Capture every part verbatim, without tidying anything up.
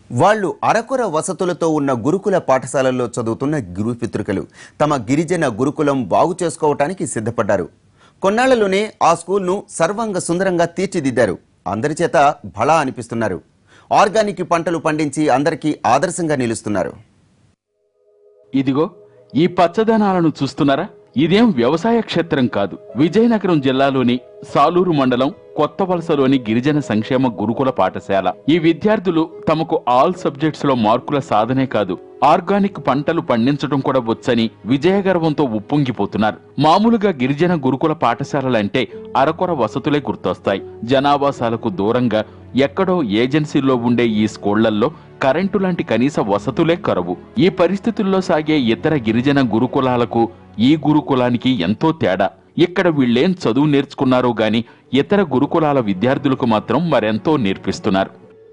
వాళ్ళు అరకొర వసతులతో ఉన్న గురుకుల పాఠశాలల్లో చదువుతున్న గురుపితృకలు తమ గిరిజన గురుకులం బాగు చేసుకోవటానికి సిద్ధపడ్డారు. కొన్నాళ్లలోనే ఆ స్కూల్ను సర్వంగ సుందరంగా తీర్చిదిద్దారు. అందరి చేత భళా అనిపిస్తున్నారు. ఆర్గానిక్ పంటలు పండించి అందరికీ ఆదర్శంగా నిలుస్తున్నారు. ఇదిగో ఈ పచ్చదనాలను చూస్తున్నారా? ఇదేం వ్యవసాయ క్షేత్రం కాదు. విజయనగరం జిల్లాలోని సాలూరు మండలం కొత్త వలసలోని గిరిజన సంక్షేమ గురుకుల పాఠశాల. ఈ విద్యార్థులు తమకు ఆల్ సబ్జెక్ట్స్ లో మార్కుల సాధనే కాదు, ఆర్గానిక్ పంటలు పండించడం కూడా వచ్చని విజయగర్వంతో ఉప్పొంగిపోతున్నారు. మామూలుగా గిరిజన గురుకుల పాఠశాలలంటే అరకొర వసతులే గుర్తొస్తాయి. జనావాసాలకు దూరంగా ఎక్కడో ఏజెన్సీల్లో ఉండే ఈ స్కూళ్లల్లో కరెంటు లాంటి కనీస వసతులే కరువు. ఈ పరిస్థితుల్లో సాగే ఇతర గిరిజన గురుకులాలకు ఈ గురుకులానికి ఎంతో తేడా. ఇక్కడ వీళ్ళేం చదువు నేర్చుకున్నారో గాని ఇతర గురుకులాల విద్యార్థులకు మాత్రం మరెంతో నేర్పిస్తున్నారు.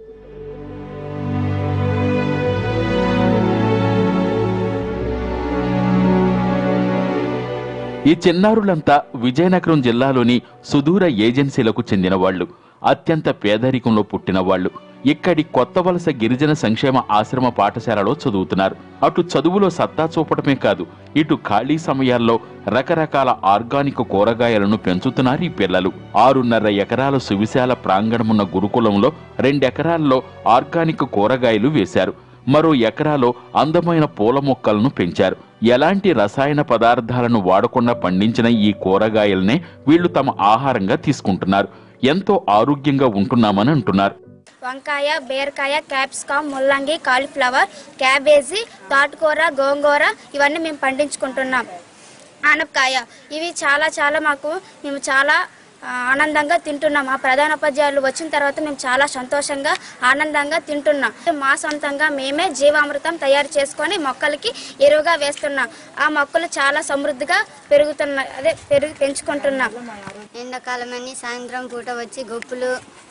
ఈ చిన్నారులంతా విజయనగరం జిల్లాలోని సుదూర ఏజెన్సీలకు చెందిన వాళ్లు. అత్యంత పేదరికంలో పుట్టిన వాళ్లు ఇక్కడి కొత్త వలస గిరిజన సంక్షేమ ఆశ్రమ పాఠశాలలో చదువుతున్నారు. అటు చదువులో సత్తా చూపడమే కాదు, ఇటు ఖాళీ సమయాల్లో రకరకాల ఆర్గానిక్ కూరగాయలను పెంచుతున్నారు ఈ పిల్లలు. ఆరున్నర ఎకరాల సువిశాల ప్రాంగణమున్న గురుకులంలో రెండెకరాల్లో ఆర్గానిక్ కూరగాయలు వేశారు. మరో ఎకరాలో అందమైన పూల మొక్కలను పెంచారు. ఎలాంటి రసాయన పదార్థాలను వాడకుండా పండించిన ఈ కూరగాయలనే వీళ్లు తమ ఆహారంగా తీసుకుంటున్నారు. ఎంతో ఆరోగ్యంగా ఉంటున్నామని అంటున్నారు. వంకాయ, బీరకాయ, క్యాప్సికమ్, ముల్లంగి, కాలీఫ్లవర్, క్యాబేజీ, తోటకూర, గోంగూర ఇవన్నీ మేము పండించుకుంటున్నాం. ఆనపకాయ ఇవి చాలా చాలా మాకు మేము చాలా ఆనందంగా తింటున్నాం. మా ప్రధానోపాధ్యాయులు వచ్చిన తర్వాత మేము చాలా సంతోషంగా ఆనందంగా తింటున్నాం. మా సొంతంగా మేమే జీవామృతం తయారు చేసుకొని మొక్కలకి ఎరువుగా వేస్తున్నాం. ఆ మొక్కలు చాలా సమృద్ధిగా పెరుగుతున్నాయి, అదే పెరుగు పెంచుకుంటున్నాం. ఎండాకాలమని సాయంత్రం పూట వచ్చి గొప్పులు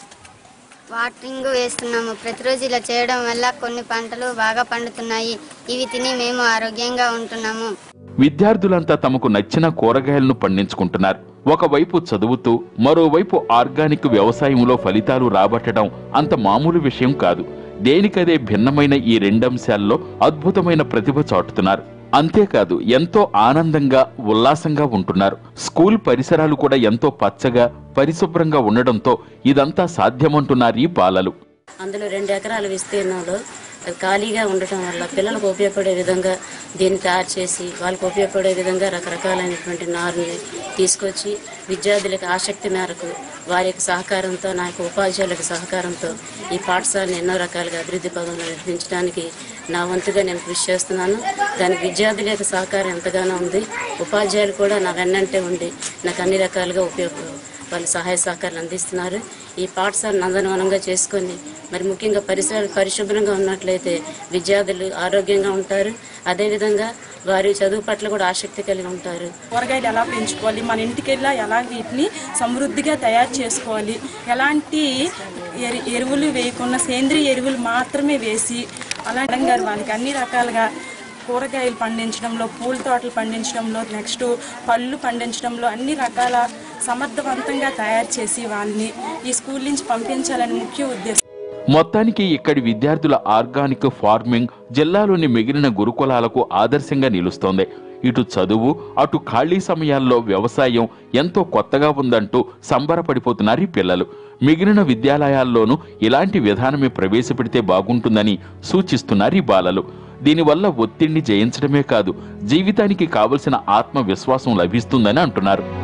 వాటరింగ్ వేస్తున్నాము. ప్రతిరోజు ఇలా చేయడం వల్ల కొన్ని పంటలు బాగా పండుతున్నాయి. ఇవి తిని మేము ఆరోగ్యంగా ఉంటున్నాము. విద్యార్థులంతా తమకు నచ్చిన కూరగాయలను పండించుకుంటున్నారు. ఒకవైపు చదువుతూ మరోవైపు ఆర్గానిక్ వ్యవసాయంలో ఫలితాలు రాబట్టడం అంత మామూలు విషయం కాదు. దేనికదే భిన్నమైన ఈ రెండంశాల్లో అద్భుతమైన ప్రతిభ చాటుతున్నారు. అంతేకాదు ఎంతో ఆనందంగా ఉల్లాసంగా ఉంటున్నారు. స్కూల్ పరిసరాలు కూడా ఎంతో పచ్చగా పరిశుభ్రంగా ఉండడంతో ఇదంతా సాధ్యమంటున్నారు ఈ బాలలు. అందులో రెండు ఎకరాల విస్తీర్ణంలో ఖాళీగా ఉండటం వల్ల పిల్లలకు ఉపయోగపడే విధంగా దీన్ని తయారు చేసి వాళ్ళకు ఉపయోగపడే విధంగా రకరకాలైనటువంటి నారుని తీసుకొచ్చి విద్యార్థులకు ఆసక్తి మేరకు వారి యొక్క సహకారంతో, నా యొక్క ఉపాధ్యాయులకు సహకారంతో ఈ పాఠశాలను ఎన్నో రకాలుగా అభివృద్ధి పదంలో నడిపించడానికి నా వంతుగా నేను కృషి చేస్తున్నాను. దానికి విద్యార్థుల యొక్క సహకారం ఎంతగానో ఉంది. ఉపాధ్యాయులు కూడా నా వెన్నంటే ఉండి నాకు అన్ని రకాలుగా ఉపయోగ వాళ్ళు సహాయ సహకారాలు అందిస్తున్నారు. ఈ పాఠశాల నందనవనంగా చేసుకొని మరి ముఖ్యంగా పరిసరాలు పరిశుభ్రంగా ఉన్నట్లయితే విద్యార్థులు ఆరోగ్యంగా ఉంటారు. అదేవిధంగా వారి చదువు పట్ల కూడా ఆసక్తి కలిగి ఉంటారు. కూరగాయలు ఎలా పెంచుకోవాలి, మన ఇంటికి వెళ్ళా ఎలా వీటిని సమృద్ధిగా తయారు చేసుకోవాలి, ఎలాంటి ఎరువులు వేయకుండా సేంద్రియ ఎరువులు మాత్రమే వేసి అలాంటి గారు వాళ్ళకి అన్ని రకాలుగా కూరగాయలు పండించడంలో, పూల తోటలు పండించడంలో, నెక్స్ట్ పళ్ళు పండించడంలో అన్ని రకాల సమర్థవంతంగా తయారు చేసి వాళ్ళని ఈ స్కూల్ నుంచి పంపించాలని ముఖ్య ఉద్దేశం. మొత్తానికి ఇక్కడి విద్యార్థుల ఆర్గానిక్ ఫార్మింగ్ జిల్లాలోని మిగిలిన గురుకులాలకు ఆదర్శంగా నిలుస్తోంది. ఇటు చదువు, అటు ఖాళీ సమయాల్లో వ్యవసాయం ఎంతో కొత్తగా ఉందంటూ సంబరపడిపోతున్నారు ఈ పిల్లలు. మిగిలిన విద్యాలయాల్లోనూ ఇలాంటి విధానమే ప్రవేశపెడితే బాగుంటుందని సూచిస్తున్నారు ఈ బాలలు. దీనివల్ల ఒత్తిడిని జయించడమే కాదు, జీవితానికి కావలసిన ఆత్మవిశ్వాసం లభిస్తుందని అంటున్నారు.